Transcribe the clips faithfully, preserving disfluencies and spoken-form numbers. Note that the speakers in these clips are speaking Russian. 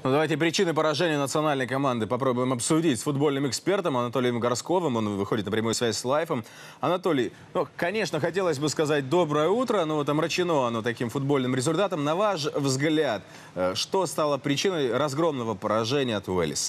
Ну, давайте причины поражения национальной команды попробуем обсудить с футбольным экспертом Анатолием Горсковым. Он выходит на прямую связь с Лайфом. Анатолий, ну, конечно, хотелось бы сказать доброе утро, но вот омрачено оно таким футбольным результатом. На ваш взгляд, что стало причиной разгромного поражения от Уэльса?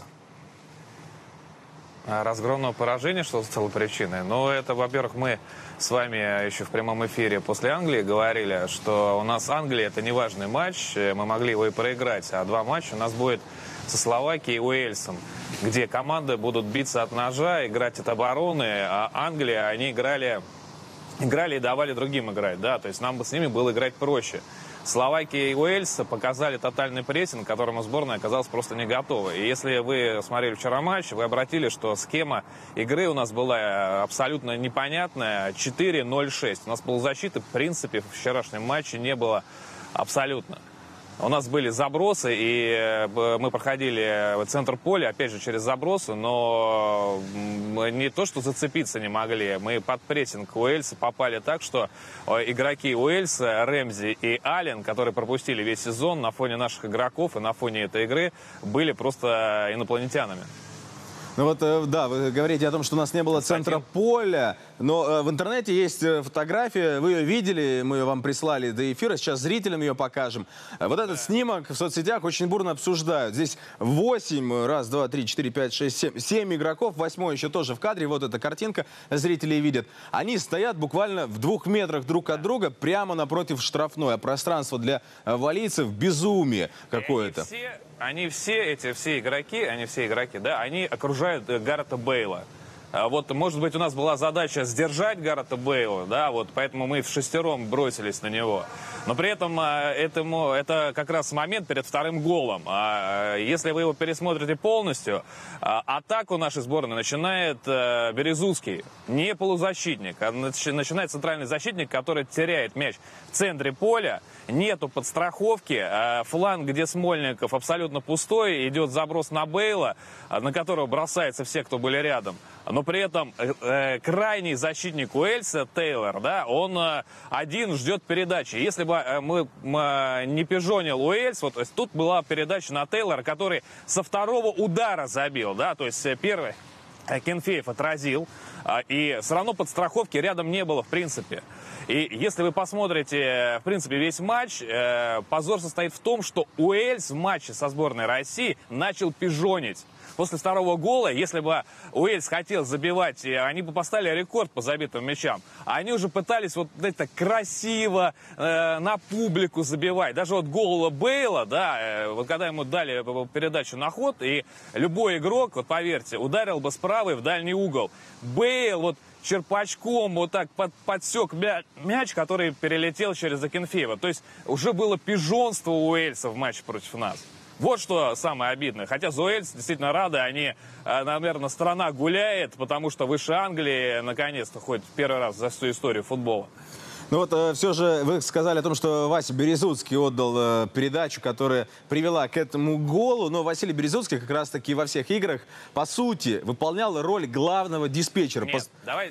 Разгромного поражения, что стало причиной? Ну, это, во-первых, мы с вами еще в прямом эфире после Англии говорили, что у нас Англия — это не важный матч, мы могли его и проиграть, а два матча у нас будет со Словакией и Уэльсом, где команды будут биться от ножа, играть от обороны, а Англия, они играли, играли и давали другим играть, да, то есть нам бы с ними было играть проще. Словакия и Уэльс показали тотальный прессинг, к которому сборная оказалась просто не готова. И если вы смотрели вчера матч, вы обратили, что схема игры у нас была абсолютно непонятная. четыре ноль шесть. У нас полузащиты, в принципе, в вчерашнем матче не было абсолютно. У нас были забросы, и мы проходили центр поля, опять же, через забросы, но не то, что зацепиться не могли. Мы под прессинг Уэльса попали так, что игроки Уэльса, Рэмзи и Аллен, которые пропустили весь сезон, на фоне наших игроков и на фоне этой игры были просто инопланетянами. Ну вот, да, вы говорите о том, что у нас не было центра поля, но в интернете есть фотография, вы ее видели, мы ее вам прислали до эфира, сейчас зрителям ее покажем. Вот этот снимок в соцсетях очень бурно обсуждают. Здесь восемь, раз, два, три, четыре, пять, шесть, семь, семь игроков, восьмой еще тоже в кадре, вот эта картинка, зрители видят. Они стоят буквально в двух метрах друг от друга, прямо напротив штрафной, а пространство для валийцев безумие какое-то. Они все, эти все игроки, они все игроки, да, они окружают Гарета Бейла. Вот, может быть, у нас была задача сдержать Гарета Бейла, да, вот, поэтому мы в шестером бросились на него. Но при этом этому, это как раз момент перед вторым голом. Если вы его пересмотрите полностью, атаку нашей сборной начинает Березуцкий, не полузащитник, а начинает центральный защитник, который теряет мяч в центре поля, нету подстраховки, фланг, где Смольников, абсолютно пустой, идет заброс на Бейла, на которого бросаются все, кто были рядом. Но при этом э, крайний защитник Уэльса, Тейлор, да, он э, один ждет передачи. Если бы э, мы э, не пижонил Уэльс, вот, то есть тут была передача на Тейлора, который со второго удара забил, да, то есть э, первый э, Кенфеев отразил, э, и все равно подстраховки рядом не было в принципе. И если вы посмотрите, в принципе, весь матч, э, позор состоит в том, что Уэльс в матче со сборной России начал пижонить. После второго гола, если бы Уэльс хотел забивать, они бы поставили рекорд по забитым мячам. А они уже пытались вот это красиво э, на публику забивать. Даже вот гол Бейла, да, э, вот когда ему дали передачу на ход, и любой игрок, вот поверьте, ударил бы с правой в дальний угол. Бейл вот черпачком вот так под, подсек мяч, который перелетел через Акинфеева. То есть уже было пижонство у Уэльса в матче против нас. Вот что самое обидное. Хотя за Уэльс действительно рады, они, наверное, страна гуляет, потому что выше Англии, наконец-то, хоть первый раз за всю историю футбола. Ну вот э, все же вы сказали о том, что Вася Березуцкий отдал э, передачу, которая привела к этому голу. Но Василий Березуцкий как раз-таки во всех играх, по сути, выполнял роль главного диспетчера. Нет, Пос... давай...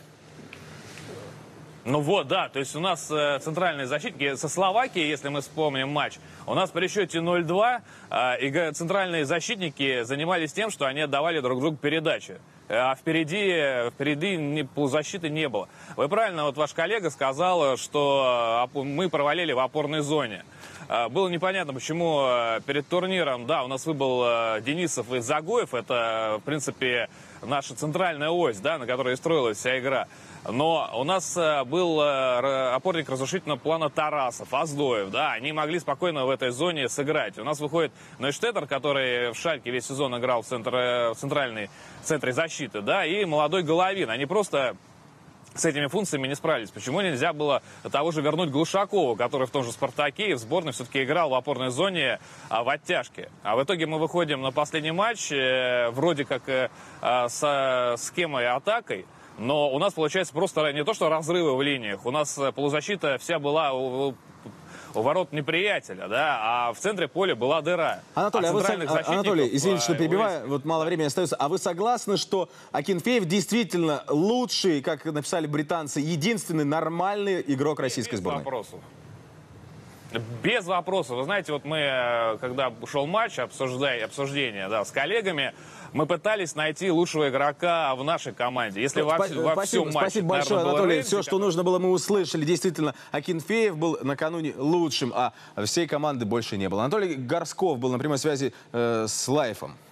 Ну вот, да, то есть у нас э, центральные защитники со Словакией, если мы вспомним матч, у нас при счете ноль два э, центральные защитники занимались тем, что они отдавали друг другу передачи. А впереди, впереди не, полузащиты не было. Вы правильно, вот ваш коллега сказал, что мы провалили в опорной зоне. Было непонятно, почему перед турниром, да, у нас выбыл Денисов и Загоев, это, в принципе, наша центральная ось, да, на которой и строилась вся игра. Но у нас был опорник разрушительного плана Тарасов, Аздоев, да, они могли спокойно в этой зоне сыграть. У нас выходит Нойштеттер, который в Шальке весь сезон играл в, центр, в центральной в центре защиты, да, и молодой Головин. Они просто с этими функциями не справились. Почему нельзя было того же вернуть Глушакова, который в том же «Спартаке» и в сборной все-таки играл в опорной зоне а, в оттяжке. А в итоге мы выходим на последний матч, э, вроде как э, э, с схемой и атакой, но у нас получается просто не то, что разрывы в линиях, у нас полузащита вся была у, у ворот неприятеля, да, а в центре поля была дыра. Анатолий, а а вы, Анатолий, извините, что перебиваю, вот мало времени остается. А вы согласны, что Акинфеев действительно лучший, как написали британцы, единственный нормальный игрок российской без сборной? Вопросов. Без вопросов. Вы знаете, вот мы, э, когда шел матч, обсуждая, обсуждение да, с коллегами, мы пытались найти лучшего игрока в нашей команде. Если во, Спа- во спасибо, всем матче, спасибо большое, наверное, был Анатолий. Рэмзи, Все, что который- нужно было, мы услышали. Действительно, Акинфеев был накануне лучшим, а всей команды больше не было. Анатолий Горсков был на прямой связи э, с Лайфом.